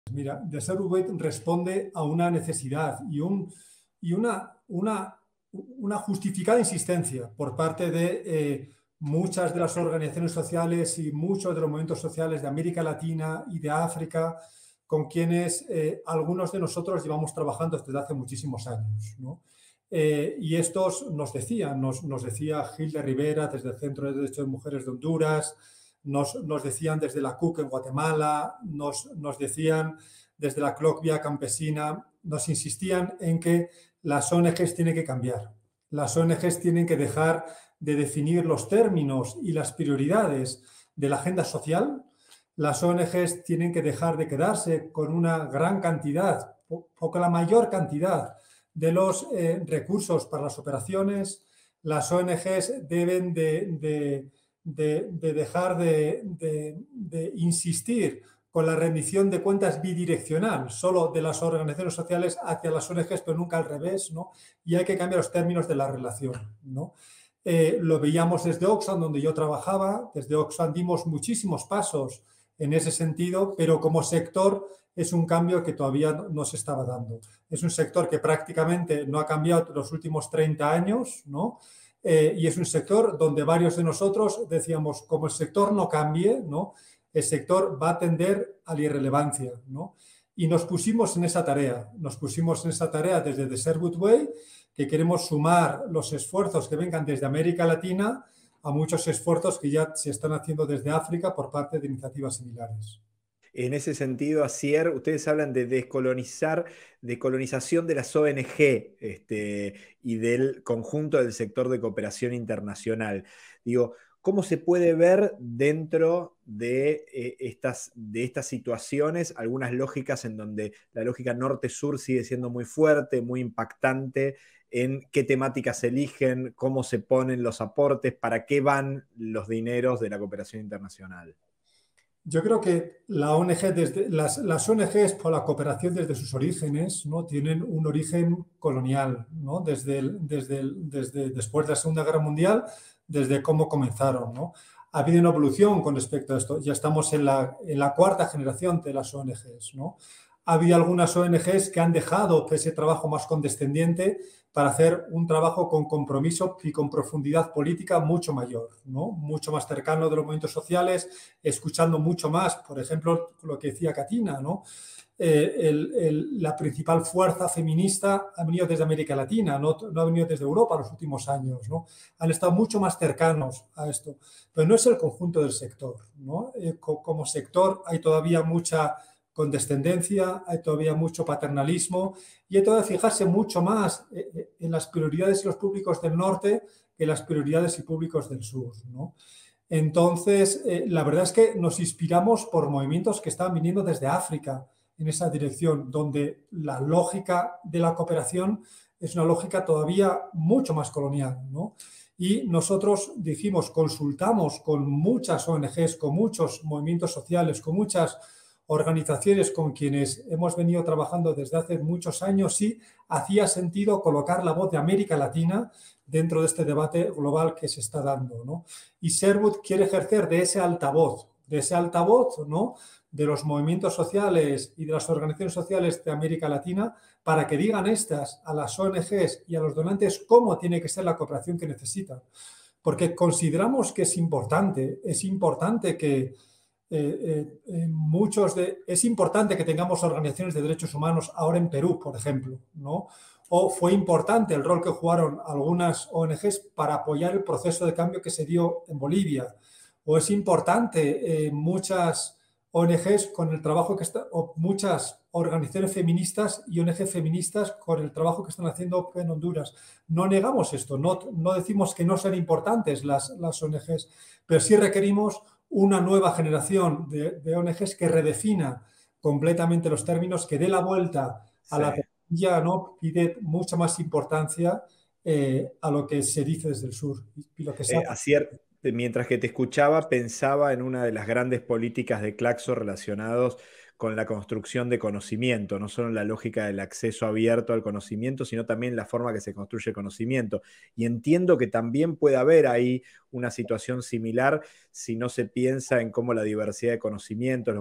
Mira, Desertweight responde a una necesidad y una justificada insistencia por parte de muchas de las organizaciones sociales y muchos de los movimientos sociales de América Latina y de África, con quienes algunos de nosotros llevamos trabajando desde hace muchísimos años, ¿no? Y estos nos decían, nos decía Gil de Rivera desde el Centro de Derechos de Mujeres de Honduras, nos decían desde la CUC en Guatemala, nos decían desde la Cloquia Campesina, nos insistían en que las ONGs tienen que cambiar. Las ONGs tienen que dejar de definir los términos y las prioridades de la agenda social. Las ONGs tienen que dejar de quedarse con una gran cantidad o con la mayor cantidad de los recursos para las operaciones. Las ONGs deben de dejar de insistir con la rendición de cuentas bidireccional, solo de las organizaciones sociales hacia las ONGs, pero nunca al revés, ¿no? Y hay que cambiar los términos de la relación, ¿no? Lo veíamos desde Oxfam, donde yo trabajaba. Desde Oxfam dimos muchísimos pasos en ese sentido, pero como sector es un cambio que todavía no se estaba dando. Es un sector que prácticamente no ha cambiado los últimos 30 años, ¿no? Y es un sector donde varios de nosotros decíamos, como el sector no cambie, ¿no?, el sector va a tender a la irrelevancia, ¿no? Y nos pusimos en esa tarea. Nos pusimos en esa tarea desde The Sherwood Way, que queremos sumar los esfuerzos que vengan desde América Latina a muchos esfuerzos que ya se están haciendo desde África por parte de iniciativas similares. En ese sentido, Asier, ustedes hablan de decolonización de las ONG, y del conjunto del sector de cooperación internacional. Digo, ¿cómo se puede ver dentro de estas situaciones algunas lógicas en donde la lógica norte-sur sigue siendo muy fuerte, muy impactante, en qué temáticas eligen, cómo se ponen los aportes, para qué van los dineros de la cooperación internacional? Yo creo que las ONGs por la cooperación desde sus orígenes, ¿no?, tienen un origen colonial, ¿no?, desde después de la Segunda Guerra Mundial, desde cómo comenzaron, ¿no? Ha habido una evolución con respecto a esto. Ya estamos en la cuarta generación de las ONGs, ¿no? Ha habido algunas ONGs que han dejado ese trabajo más condescendiente para hacer un trabajo con compromiso y con profundidad política mucho mayor, ¿no? Mucho más cercano de los movimientos sociales, escuchando mucho más, por ejemplo, lo que decía Katina, ¿no? La principal fuerza feminista ha venido desde América Latina, no ha venido desde Europa en los últimos años, ¿no? Han estado mucho más cercanos a esto, pero no es el conjunto del sector, ¿no? Como sector hay todavía mucha condescendencia, hay todavía mucho paternalismo y hay todavía fijarse mucho más en las prioridades de los públicos del norte que en las prioridades y públicos del sur, ¿no? Entonces, la verdad es que nos inspiramos por movimientos que están viniendo desde África en esa dirección, donde la lógica de la cooperación es una lógica todavía mucho más colonial, ¿no? Y nosotros dijimos, consultamos con muchas ONGs, con muchos movimientos sociales, con muchas organizaciones con quienes hemos venido trabajando desde hace muchos años, sí hacía sentido colocar la voz de América Latina dentro de este debate global que se está dando, ¿no? Y Sherwood quiere ejercer de ese altavoz, ¿no?, de los movimientos sociales y de las organizaciones sociales de América Latina, para que digan estas a las ONGs y a los donantes cómo tiene que ser la cooperación que necesitan. Porque consideramos que es importante que es importante que tengamos organizaciones de derechos humanos ahora en Perú, por ejemplo, ¿no? O fue importante el rol que jugaron algunas ONGs para apoyar el proceso de cambio que se dio en Bolivia. O es importante muchas ONGs con el trabajo o muchas organizaciones feministas y ONG feministas con el trabajo que están haciendo en Honduras. No negamos esto, no decimos que no sean importantes las ONGs, pero sí requerimos una nueva generación de ONGs que redefina completamente los términos, que dé la vuelta a la tortilla, ¿no? Pide mucha más importancia a lo que se dice desde el sur y lo que se hace. Mientras que te escuchaba, pensaba en una de las grandes políticas de Claxo relacionados con la construcción de conocimiento, no solo en la lógica del acceso abierto al conocimiento, sino también la forma que se construye el conocimiento. Y entiendo que también puede haber ahí una situación similar si no se piensa en cómo la diversidad de conocimientos,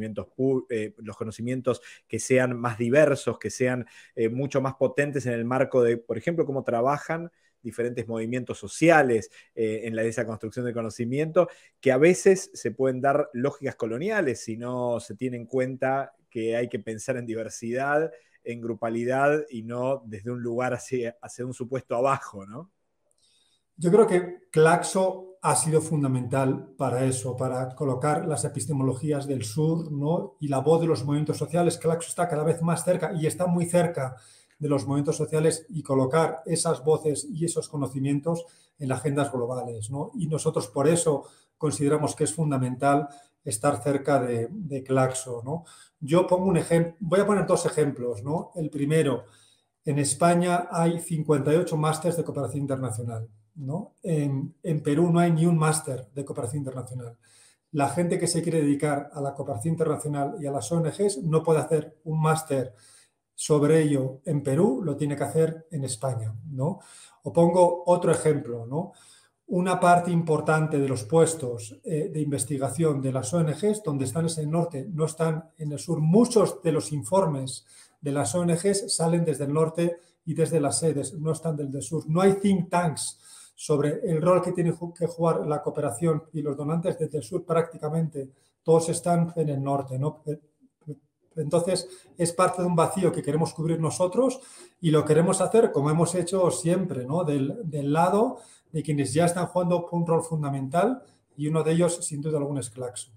los conocimientos que sean más diversos, que sean mucho más potentes en el marco de, por ejemplo, cómo trabajan diferentes movimientos sociales en esa construcción de conocimiento, que a veces se pueden dar lógicas coloniales si no se tiene en cuenta que hay que pensar en diversidad, en grupalidad y no desde un lugar hacia un supuesto abajo, ¿no? Yo creo que Claxo ha sido fundamental para eso, para colocar las epistemologías del sur, ¿no? Y la voz de los movimientos sociales. Claxo está cada vez más cerca y está muy cerca de los movimientos sociales y colocar esas voces y esos conocimientos en las agendas globales, ¿no? Y nosotros por eso consideramos que es fundamental estar cerca de Claxo, ¿no? Yo pongo un ejemplo, voy a poner dos ejemplos, ¿no? El primero, en España hay 58 másters de cooperación internacional, ¿no? En Perú no hay ni un máster de cooperación internacional. La gente que se quiere dedicar a la cooperación internacional y a las ONGs no puede hacer un máster sobre ello en Perú, lo tiene que hacer en España, ¿no? O pongo otro ejemplo, ¿no? Una parte importante de los puestos de investigación de las ONGs, donde están en el norte, no están en el sur. Muchos de los informes de las ONGs salen desde el norte y desde las sedes, no están desde el sur. No hay think tanks sobre el rol que tiene que jugar la cooperación y los donantes desde el sur, prácticamente todos están en el norte, ¿no? Entonces, es parte de un vacío que queremos cubrir nosotros y lo queremos hacer como hemos hecho siempre, ¿no? Del lado de quienes ya están jugando un rol fundamental y uno de ellos, sin duda alguna, es Claxo.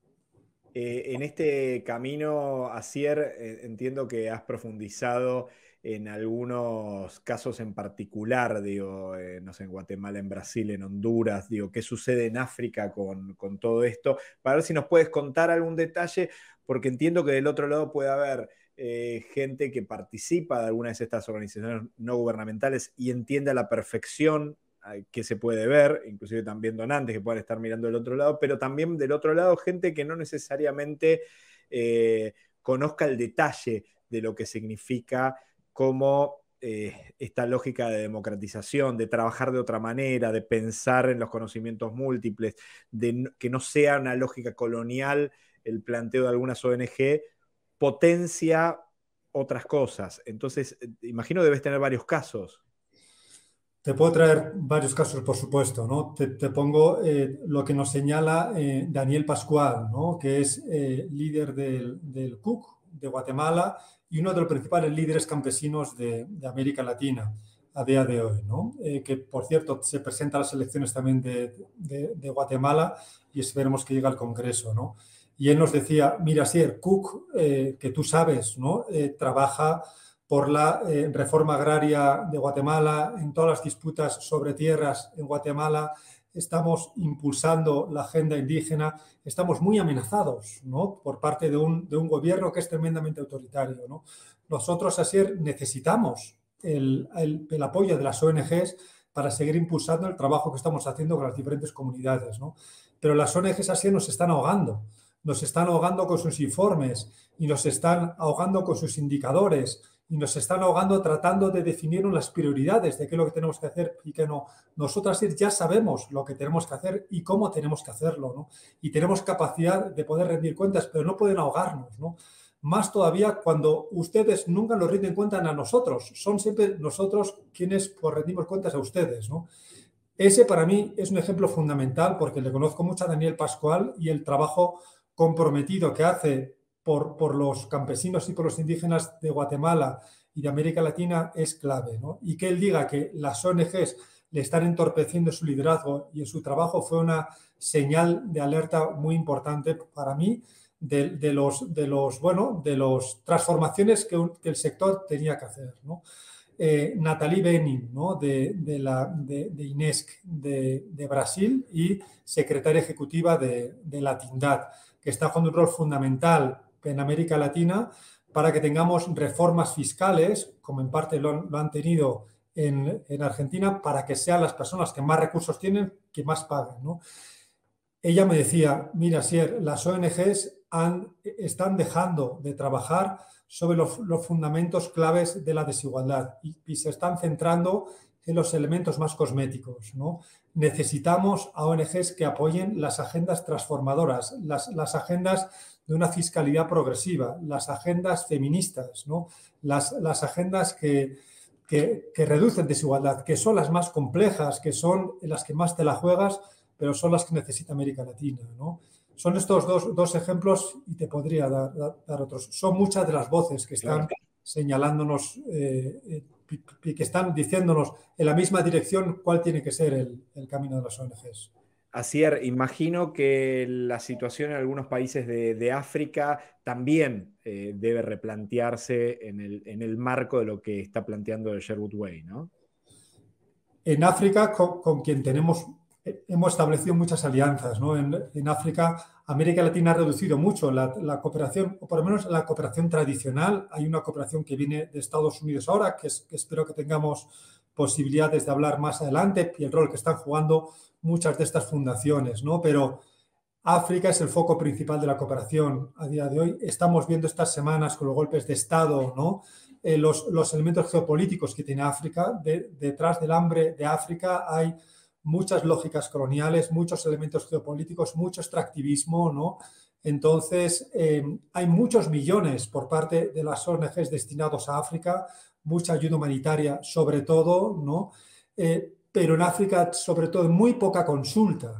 En este camino, Asier, entiendo que has profundizado en algunos casos en particular, digo, no sé, en Guatemala, en Brasil, en Honduras, digo, ¿qué sucede en África con todo esto? Para ver si nos puedes contar algún detalle, porque entiendo que del otro lado puede haber gente que participa de algunas de estas organizaciones no gubernamentales y entiende a la perfección que se puede ver, inclusive también donantes que puedan estar mirando del otro lado, pero también del otro lado gente que no necesariamente conozca el detalle de lo que significa como esta lógica de democratización, de trabajar de otra manera, de pensar en los conocimientos múltiples, de que no sea una lógica colonial el planteo de algunas ONG, potencia otras cosas. Entonces, imagino debes tener varios casos. Te puedo traer varios casos, por supuesto, ¿no? Te pongo lo que nos señala Daniel Pascual, ¿no? Que es líder del CUC de Guatemala y uno de los principales líderes campesinos de América Latina a día de hoy, ¿no? Que, por cierto, se presenta a las elecciones también de Guatemala y esperemos que llegue al Congreso, ¿no? Y él nos decía, mira, sí, el CUC, que tú sabes, ¿no? Trabaja por la reforma agraria de Guatemala, en todas las disputas sobre tierras en Guatemala, estamos impulsando la agenda indígena, estamos muy amenazados, ¿no? Por parte de un gobierno que es tremendamente autoritario, ¿no? Nosotros, así necesitamos el apoyo de las ONGs para seguir impulsando el trabajo que estamos haciendo con las diferentes comunidades, ¿no? Pero las ONGs así nos están ahogando con sus informes y nos están ahogando con sus indicadores y nos están ahogando tratando de definir las prioridades de qué es lo que tenemos que hacer y qué no. Nosotras ya sabemos lo que tenemos que hacer y cómo tenemos que hacerlo, ¿no? Y tenemos capacidad de poder rendir cuentas, pero no pueden ahogarnos, ¿no? Más todavía cuando ustedes nunca nos rinden cuentas a nosotros, son siempre nosotros quienes pues, rendimos cuentas a ustedes, ¿no? Ese para mí es un ejemplo fundamental porque le conozco mucho a Daniel Pascual y el trabajo comprometido que hace por los campesinos y por los indígenas de Guatemala y de América Latina es clave, ¿no? Y que él diga que las ONGs le están entorpeciendo su liderazgo y en su trabajo fue una señal de alerta muy importante para mí de las transformaciones que el sector tenía que hacer, ¿no? Nathalie Benin, ¿no? de INESC de Brasil y secretaria ejecutiva de Latindad, que está jugando un rol fundamental en América Latina para que tengamos reformas fiscales, como en parte lo han tenido en Argentina, para que sean las personas que más recursos tienen que más paguen, ¿no? Ella me decía, mira, Sier, las ONGs están dejando de trabajar sobre los fundamentos claves de la desigualdad y se están centrando en los elementos más cosméticos, ¿no? Necesitamos a ONGs que apoyen las agendas transformadoras, las agendas de una fiscalidad progresiva, las agendas feministas, ¿no? Las agendas que reducen desigualdad, que son las más complejas, que son las que más te la juegas, pero son las que necesita América Latina, ¿no? Son estos dos ejemplos y te podría dar otros. Son muchas de las voces que están señalándonos, que están diciéndonos en la misma dirección cuál tiene que ser el camino de las ONGs. Asier, imagino que la situación en algunos países de África también debe replantearse en el marco de lo que está planteando el Sherwood Way, ¿no? En África, con quien hemos establecido muchas alianzas, ¿no? En África, América Latina ha reducido mucho la cooperación, o por lo menos la cooperación tradicional. Hay una cooperación que viene de Estados Unidos ahora, que espero que tengamos posibilidades de hablar más adelante, y el rol que están jugando muchas de estas fundaciones, ¿no? Pero África es el foco principal de la cooperación a día de hoy. Estamos viendo estas semanas con los golpes de Estado, ¿no? Los elementos geopolíticos que tiene África. Detrás del hambre de África hay muchas lógicas coloniales, muchos elementos geopolíticos, mucho extractivismo, ¿no? Entonces, hay muchos millones por parte de las ONGs destinados a África, mucha ayuda humanitaria sobre todo, ¿no? Pero en África, sobre todo, muy poca consulta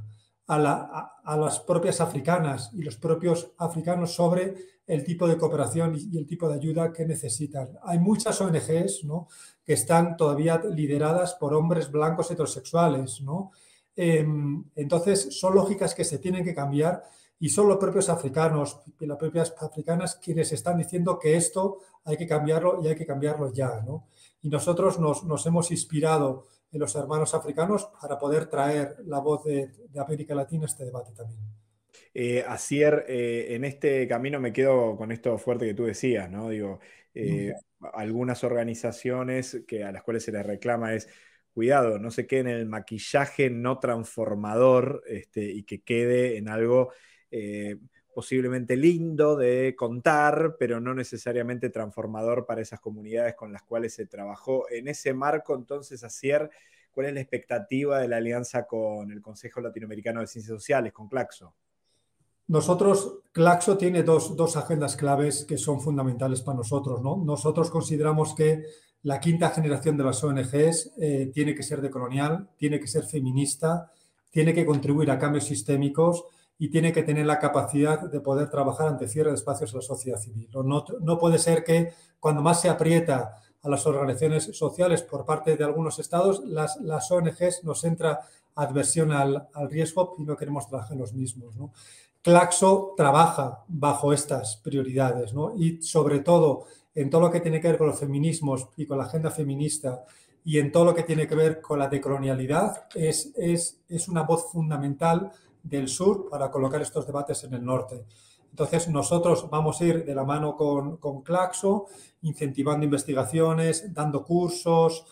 a las propias africanas y los propios africanos sobre el tipo de cooperación y el tipo de ayuda que necesitan. Hay muchas ONGs, ¿no?, que están todavía lideradas por hombres blancos heterosexuales, ¿no? Entonces, son lógicas que se tienen que cambiar y son los propios africanos y las propias africanas quienes están diciendo que esto hay que cambiarlo y hay que cambiarlo ya, ¿no? Y nosotros nos hemos inspirado en los hermanos africanos para poder traer la voz de América Latina a este debate también. Asier, en este camino me quedo con esto fuerte que tú decías, ¿no? Digo, algunas organizaciones a las cuales se les reclama es, cuidado, no se quede en el maquillaje no transformador, y que quede en algo posiblemente lindo de contar, pero no necesariamente transformador para esas comunidades con las cuales se trabajó. En ese marco, entonces, Asier, ¿cuál es la expectativa de la alianza con el Consejo Latinoamericano de Ciencias Sociales, con Claxo? Nosotros, Claxo tiene dos agendas claves que son fundamentales para nosotros, ¿no? Nosotros consideramos que la quinta generación de las ONGs tiene que ser decolonial, tiene que ser feminista, tiene que contribuir a cambios sistémicos y tiene que tener la capacidad de poder trabajar ante cierre de espacios a la sociedad civil. No puede ser que cuando más se aprieta a las organizaciones sociales por parte de algunos estados, las ONGs nos entra adversión al riesgo y no queremos trabajar en los mismos, ¿no? Claxo trabaja bajo estas prioridades, ¿no? Y sobre todo en todo lo que tiene que ver con los feminismos y con la agenda feminista y en todo lo que tiene que ver con la decolonialidad, es una voz fundamental del sur para colocar estos debates en el norte. Entonces, nosotros vamos a ir de la mano con Claxo, incentivando investigaciones, dando cursos,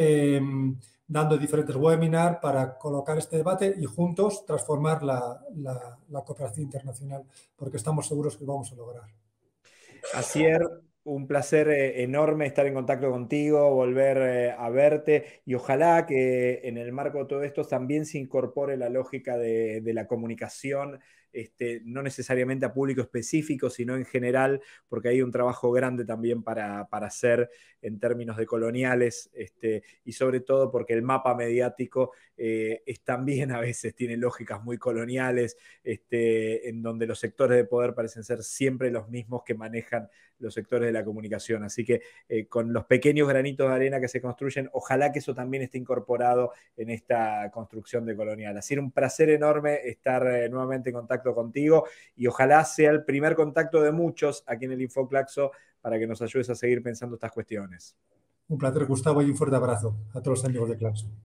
dando diferentes webinars para colocar este debate y juntos transformar la cooperación internacional, porque estamos seguros que lo vamos a lograr. Asier, un placer enorme estar en contacto contigo, volver a verte y ojalá que en el marco de todo esto también se incorpore la lógica de la comunicación, no necesariamente a público específico, sino en general, porque hay un trabajo grande también para hacer en términos de coloniales, y sobre todo porque el mapa mediático también a veces tiene lógicas muy coloniales, en donde los sectores de poder parecen ser siempre los mismos que manejan los sectores de la comunicación. Así que con los pequeños granitos de arena que se construyen, ojalá que eso también esté incorporado en esta construcción de colonial. Ha sido un placer enorme estar nuevamente en contacto contigo y ojalá sea el primer contacto de muchos aquí en el InfoClaxo para que nos ayudes a seguir pensando estas cuestiones. Un placer, Gustavo, y un fuerte abrazo a todos los amigos de Claxo.